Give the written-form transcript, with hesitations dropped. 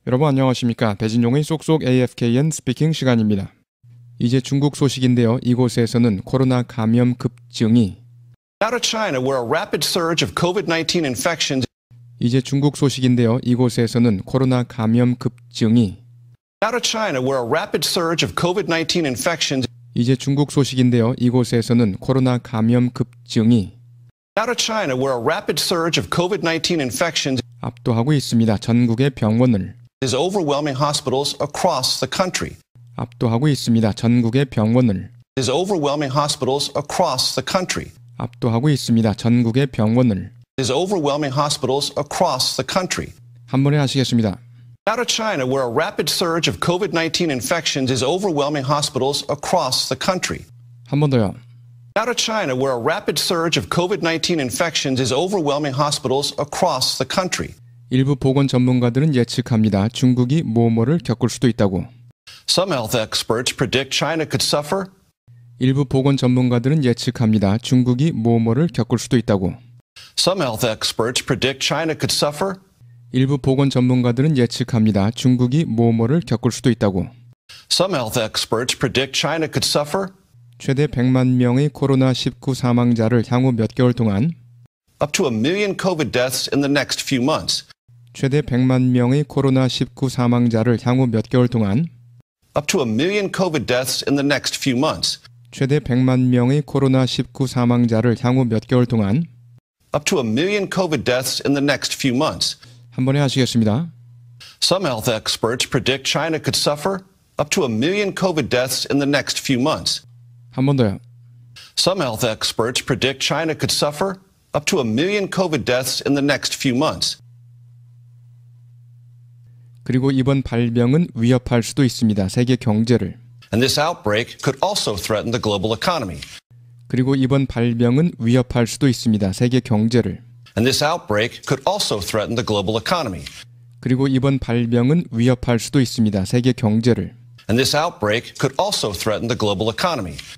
여러분 안녕하십니까? 배진용의 쏙쏙 AFKN 스피킹 시간입니다. 이제 중국 소식인데요. 이곳에서는 코로나 감염 급증이 Out of China, where a rapid surge of COVID-19 infections. 이제 중국 소식인데요. 이곳에서는 코로나 감염 급증이 Out of China, where a rapid surge of COVID-19 infections. 이제 중국 소식인데요. 이곳에서는 코로나 감염 급증이 Out of China, where a rapid surge of COVID-19 infections 압도하고 있습니다. 전국의 병원을 is overwhelming hospitals across the country. 압도하고 있습니다. 전국의 병원을 Is overwhelming hospitals across the country. 압도하고 있습니다. 전국의 병원을 Is overwhelming hospitals across the country. 한 번에 하시겠습니다. Out of China, where a rapid surge of COVID-19 infections is overwhelming hospitals across the country. 한 번 더요. Out of China, where a rapid surge of COVID-19 infections is overwhelming hospitals across the country. 일부 보건 전문가들은 예측합니다. 중국이 뭐뭐를 겪을 수도 있다고. Some health experts predict China could suffer. 일부 보건 전문가들은 예측합니다. 중국이 뭐뭐를 겪을 수도 있다고. Some health experts predict China could suffer. 일부 보건 전문가들은 예측합니다. 중국이 뭐뭐를 겪을 수도 있다고. Some health experts predict China could suffer. 최대 100만 명의 코로나19 사망자를 향후 몇 개월 동안 Up to 1 million COVID deaths in the next few months. 최대 100만 명의 코로나19 사망자를 향후 몇 개월 동안 Up to 1 million COVID deaths in the next few months. 최대 100만 명의 코로나19 사망자를 향후 몇 개월 동안 Up to 1 million COVID deaths in the next few months. 한 번에 하시겠습니다. Some health experts predict China could suffer up to 1 million COVID deaths in the next few months. 한 번 더요. Some health experts predict China could suffer up to 1 million COVID deaths in the next few months. 그리고 이번 발병은 위협할 수도 있습니다. 세계 경제를. And this outbreak could also threaten the global economy. 그리고 이번 발병은 위협할 수도 있습니다. 세계 경제를. And this outbreak could also threaten the global economy. 그리고 이번 발병은 위협할 수도 있습니다. 세계 경제를. And this outbreak could also threaten the global economy.